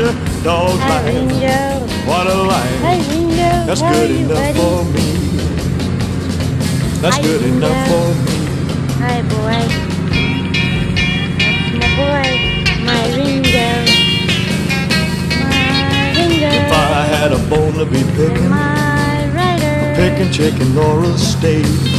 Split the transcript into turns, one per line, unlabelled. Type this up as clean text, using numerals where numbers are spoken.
dogs
Hi,
like
Ringo.
what a life.
Hi, Ringo.
That's
How
good
are you,
enough
buddy?
for me. That's
Hi,
good
Ringo.
enough for me.
Hi, boy. That's my boy. My Ringo. My Ringo.
If I had a bone to be picking,
My rider.
picking chicken or a steak.